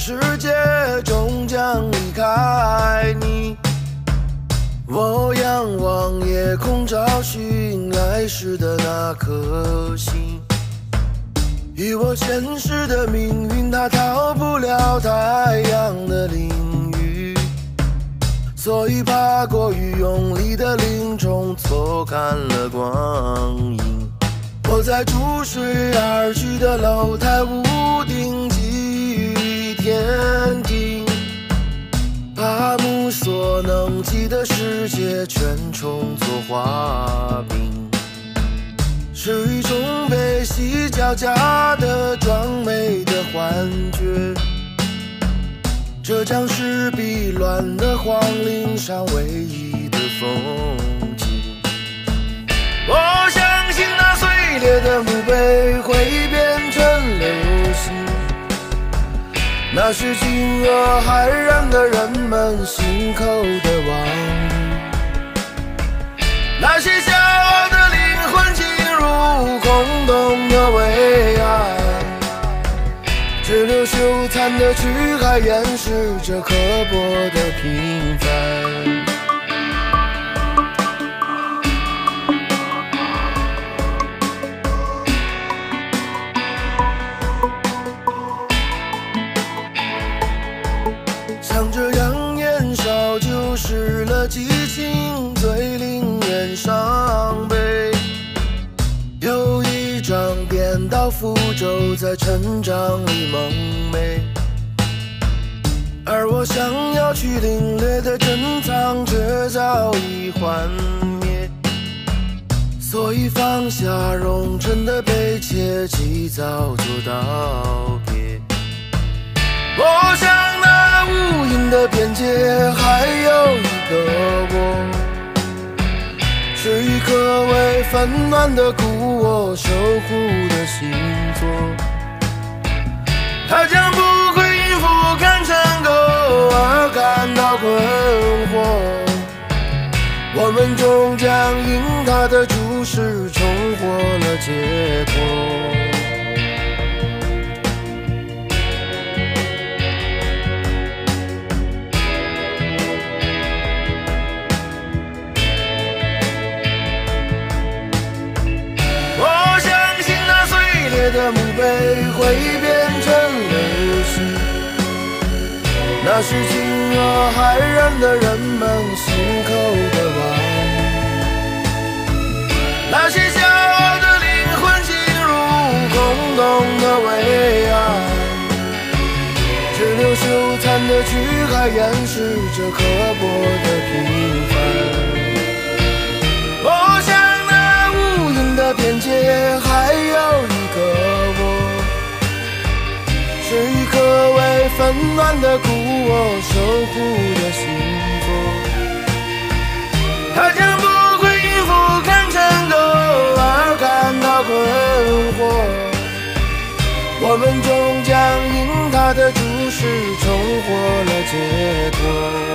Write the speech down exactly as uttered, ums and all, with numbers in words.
世界终将离开你。我仰望夜空，找寻来时的那颗星。以我前世的命运，它逃不了太阳的淋雨，所以爬过雨，用力的林中错看了光影。我在逐水而去的楼台屋顶寄予天庭，把目所能及的世界全充作画饼，是一种悲喜交加的壮美的幻觉。这将是碧乱的荒岭上唯一的风景。我相信那碎裂的墓碑会变成流星，那是惊愕骇然的人们心口的往日，那些骄傲的灵魂进入空洞的未来，只留羞惭的躯骸掩饰着刻薄的平凡。像这样年少就失了激情，最令人伤悲。有一张颠倒符咒在成长里蒙昧，而我想要去领略的珍藏却早已幻灭，所以放下容尘的悲切，及早做道别。我想那无垠的边界还有一个我，是一颗为纷乱的故我守护的星座，它将不会因俯瞰成垢而感到困惑，我们终将因它的注视重获了解脱。的墓碑会变成流星，那是惊愕骇然的人们心口的往日，那些骄傲的灵魂进入空洞的未来，只留羞惭的躯骸掩饰着刻薄的平凡。我想那无垠的边界还有一个我，是一颗为纷乱的故我守护的星座，它将不会因俯瞰成垢而感到困惑，我们终将因它的注视重获了解脱。